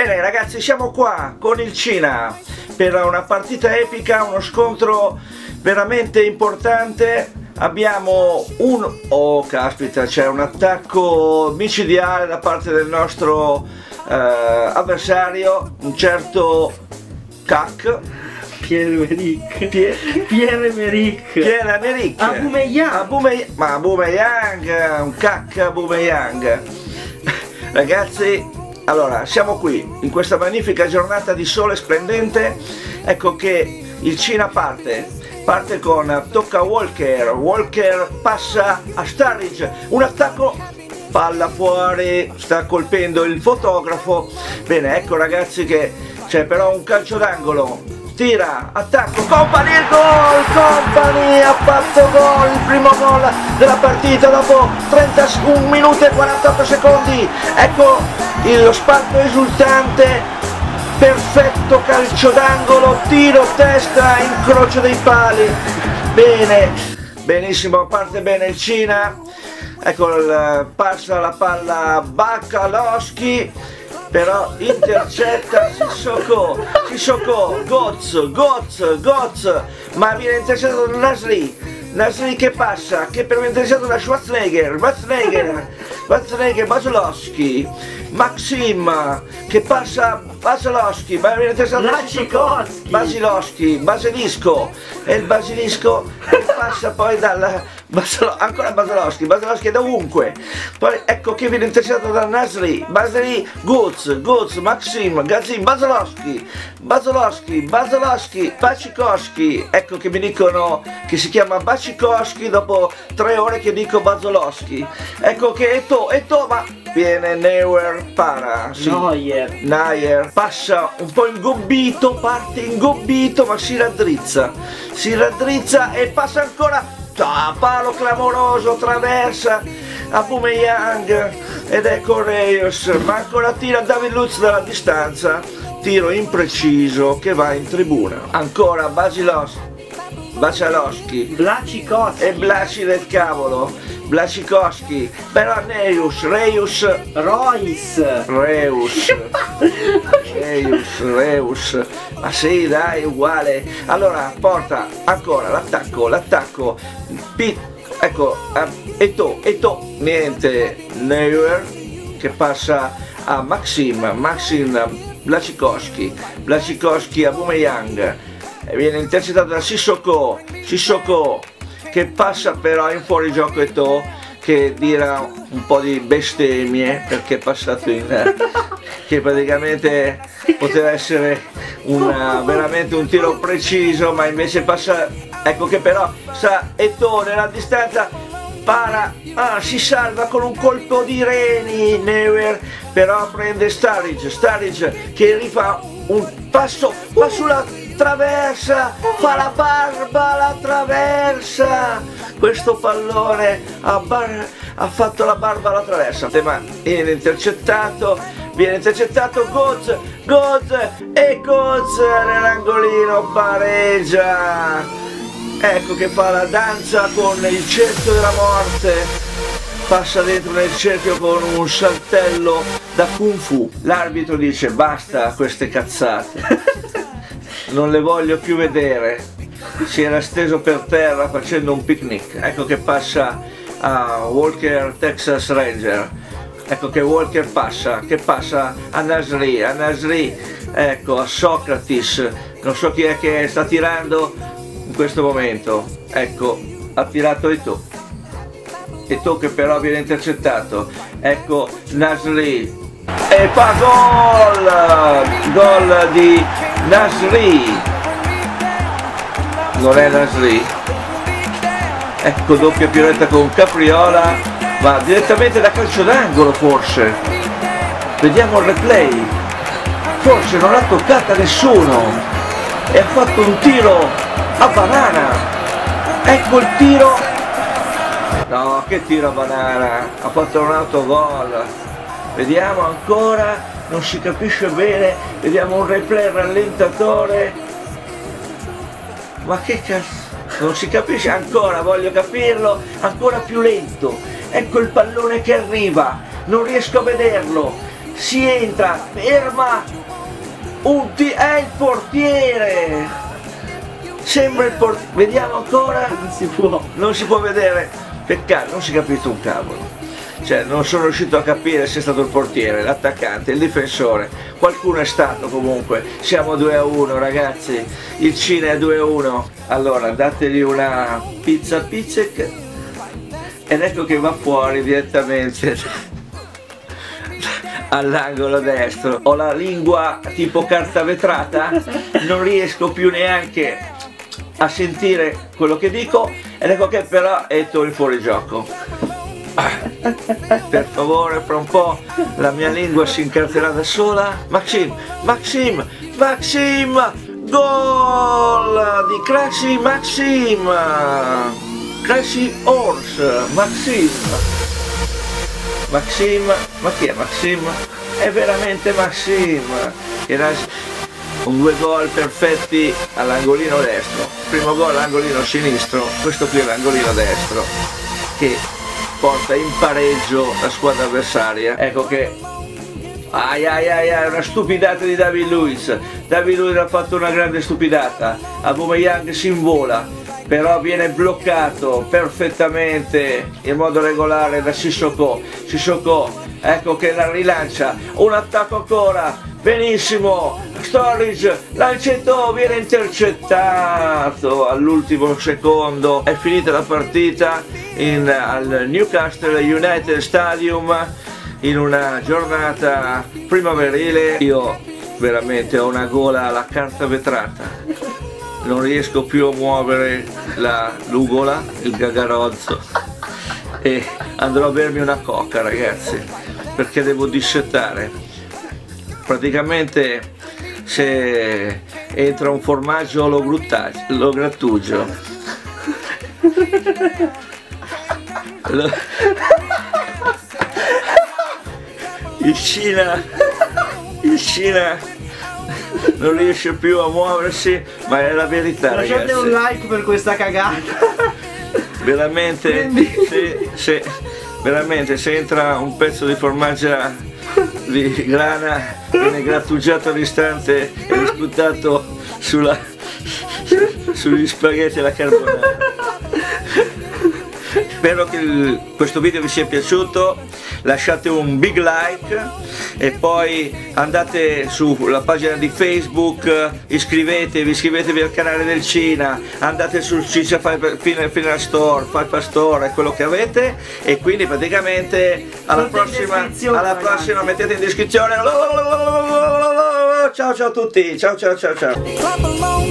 Bene ragazzi, siamo qua con il Cina per una partita epica, uno scontro veramente importante. Abbiamo oh caspita, c'è un attacco micidiale da parte del nostro avversario, un certo Cac Pierre-Emerick Aubameyang, un Cac Aubameyang. Ragazzi, allora siamo qui in questa magnifica giornata di sole splendente. Ecco che il Cina parte con tocca Walker passa a Sturridge, un attacco, palla fuori, sta colpendo il fotografo. Bene, ecco ragazzi che c'è però un calcio d'angolo, tira, attacco, Kompany, il gol! Kompany ha fatto gol, il primo gol della partita dopo 31 minuti e 48 secondi. Ecco lo spalto esultante, perfetto calcio d'angolo, tiro, testa, incrocio dei pali. Bene, benissimo, parte bene il Cina. Ecco, passa la palla Bacaloschi, però intercetta Sissoko, Götze, ma viene intercettato da Nasri che passa, che però viene intercettato da Schwarzenegger, Basilowski, Maxim che passa, Basilowski, ma viene intercettato da Basilisco, e il Basilisco che passa poi ancora Basilowski da ovunque. Poi ecco che viene intercettato da Nasri, Götze, Maxim, Gazin, Basilowski, Bacikowski. Ecco che mi dicono che si chiama Bacikowski dopo 3 ore che dico Basilowski. Ecco che Eto'o, ma viene Neuer, para, sì. Neuer passa un po' ingobbito, parte ingobbito, ma si raddrizza e passa ancora. Palo clamoroso, traversa Aubameyang ed ecco Reus, ma ancora tira David Lutz dalla distanza, tiro impreciso che va in tribuna. Ancora Bacaloschi e Blaci del cavolo, Blasicowski, però Reus, ma sì dai, uguale. Allora porta ancora l'attacco, ecco, Eto'o, niente, Neuer che passa a Maxim, Blasicowski, Aubameyang, viene intercettato da Sissoko che passa però in fuorigioco Eto'o, che dirà un po' di bestemmie perché è passato che praticamente poteva essere veramente un tiro preciso, ma invece passa, ecco che però sa Eto'o nella distanza, si salva con un colpo di reni Neuer, però prende Sturridge che rifà un passo, va sulla traversa, fa la barba alla traversa, questo pallone ha fatto la barba alla traversa, ma viene intercettato Götze nell'angolino pareggia. Ecco che fa la danza con il cerchio della morte, passa dentro nel cerchio con un saltello da Kung Fu. L'arbitro dice basta queste cazzate, non le voglio più vedere. Si era steso per terra facendo un picnic. Ecco che passa a Walker, Texas Ranger. Ecco che Walker passa a Nasri, ecco, a Socrates, non so chi è che sta tirando in questo momento. Ecco, ha tirato Eto'o che però viene intercettato. Ecco Nasri e fa gol di Nasri, non è Nasri. Ecco, doppia pirouetta con Capriola, ma direttamente da calcio d'angolo forse. Vediamo il replay, forse non l'ha toccata nessuno e ha fatto un tiro a banana. Ecco il tiro, no, che tiro a banana, ha fatto un autogol. Vediamo ancora, non si capisce bene, vediamo un replay rallentatore, ma che cazzo, non si capisce ancora, voglio capirlo ancora più lento. Ecco il pallone che arriva, non riesco a vederlo, si entra, ferma, è il portiere, sembra il portiere, vediamo ancora, non si può vedere, peccato, non si è capito un cavolo. Cioè, non sono riuscito a capire se è stato il portiere, l'attaccante, il difensore, qualcuno è stato comunque. Siamo 2-1 ragazzi, il Cina è 2-1, allora dategli una pizza Picek ed ecco che va fuori direttamente all'angolo destro. Ho la lingua tipo carta vetrata, non riesco più neanche a sentire quello che dico ed ecco che però è il fuorigioco. Per favore, fra un po' la mia lingua si incarterà da sola. Maxim, gol di Crazy Maxim, Crazy Horse, Maxim, ma chi è Maxim? È veramente Maxim, era un 2 gol perfetti all'angolino destro, primo gol all'angolino sinistro, questo qui è l'angolino destro che porta in pareggio la squadra avversaria. Ecco che una stupidata di David Luiz. David Luiz ha fatto una grande stupidata, Aubameyang si invola, però viene bloccato perfettamente in modo regolare da Sissoko, ecco che la rilancia, un attacco ancora, benissimo, Sturridge, lancetto, viene intercettato all'ultimo secondo, è finita la partita al Newcastle United Stadium in una giornata primaverile. Io veramente ho una gola alla carta vetrata, non riesco più a muovere l'ugola, il gagarozzo e andrò a bermi una coca ragazzi perché devo dissettare. Praticamente se entra un formaggio lo grattugio. Il Cina non riesce più a muoversi, ma è la verità. Lasciate ragazzi, un like per questa cagata. Veramente, veramente se entra un pezzo di formaggio di grana viene grattugiato all'istante e sputato sugli spaghetti alla carbonara. Spero che questo video vi sia piaciuto, lasciate un big like e poi andate sulla pagina di Facebook, iscrivetevi al canale del Cina, andate sul Ciccia Final Store, Five Store, quello che avete, e quindi praticamente alla prossima, mettete in descrizione. Ciao a tutti, ciao.